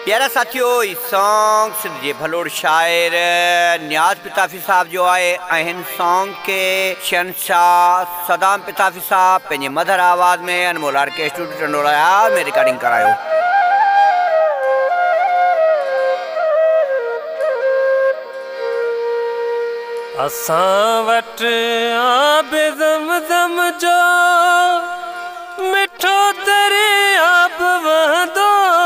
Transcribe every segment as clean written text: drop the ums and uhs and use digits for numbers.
प्यारा साथियों, इस सॉन्ग जे भलोड़ शायर नियाज पिताफी साहब जो आए इन सॉन्ग के शहंशाह सदाम पिताफी साहब पंहिंजे मधुर आवाज़ में अनमोल ऑर्केस्ट्रा टंडोला में रिकॉर्डिंग करायो। असां वटि आब ज़मज़म जो मिठो दरियाब वहंदो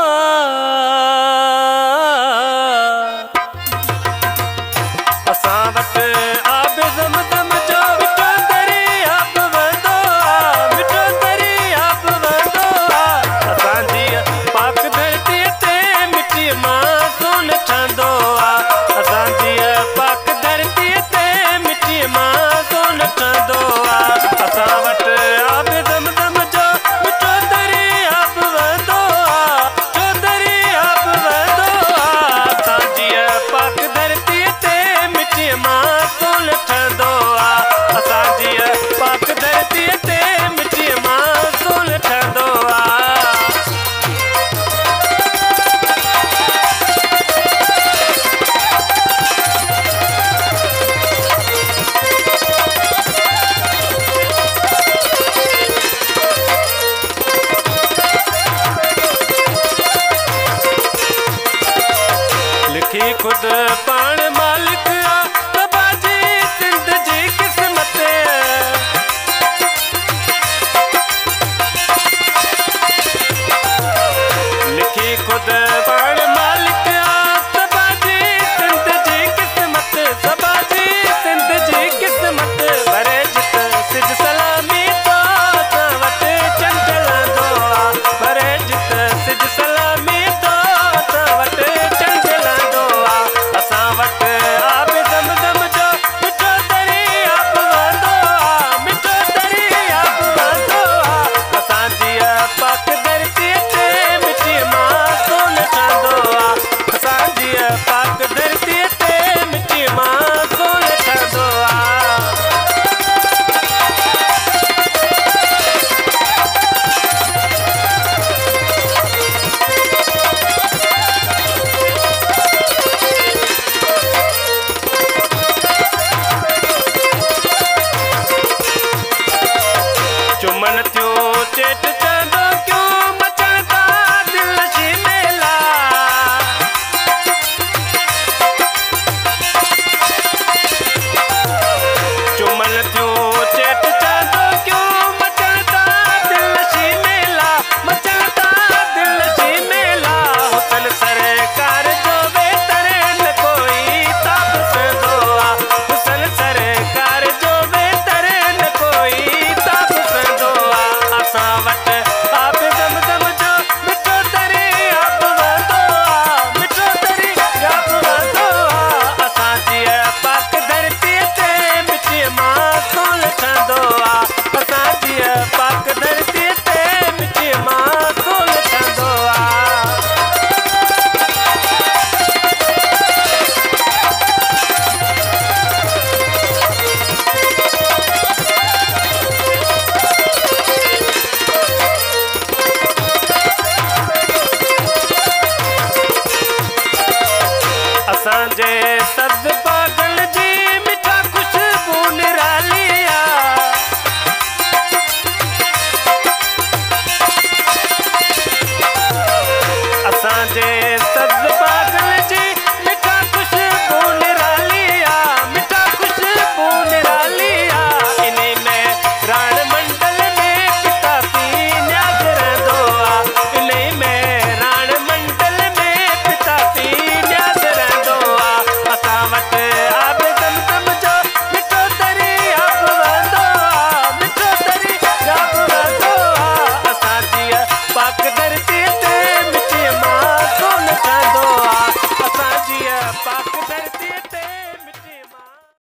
असां वटि आब ज़मज़म जो मिठो दरियाब वहंदो मिठो दरियाब वहंदो असांजी पाक धरतीअ ते मिटी मां सोन ठहंदो असांजी पाक धरतीअ ते मिटी मां सोन ठहंदो असां वटि आब ज़मज़म जो मिठो दरियाब वहंदो मिठो दरियाब वहंदो असांजी पाक धरतीअ ते मिटी मां सोन ठहंदो असांजी पाक धरतीअ ते मिटी मां सोन ठहंदो खुद पाण मालिक बाजी सिंध जी किस्मत लिखी खुद पाण मालिक बाजी सिंध जी किस्मत बाजी सिंध जी किस्मत भरे जित सिज सलामी तो असां वटि चंड लहंदो भरे जित सिज सलामी तो असां वटि चंड लहंदो असां वटि आब ज़मज़म जो मिठो दरियाब वहंदो मिठो दरियाब वहंदो असांजी पाक धरतीअ ते मिटी मां सोन ठहंदो असांजी पाक धरतीअ ते मिटी मां सोन ठहंदो चुमन थियो चेट चांदो क्यों मचंदा दिल जी मेला चुमन थियो चेट चांदो क्यों मचंदा दिल जी मेला मचंदा दिल जी मेला हुसन सरकार जो बेहतर न कोई ताब संदो हुसन सरकार जो बेहतर न कोई ताब संदो असां वटि आब ज़मज़म जो मिठो दरियाब वहंदो मिठो दरियाब वहंदो असांजी पाक धरतीअ ते मिटी मां सोन ठहंदो असांजी पाक धरतीअ ते मिटी मां सोन ठहंदो असांजे सब्ज़ बागन जी मिठा खुशबू निराली असांजे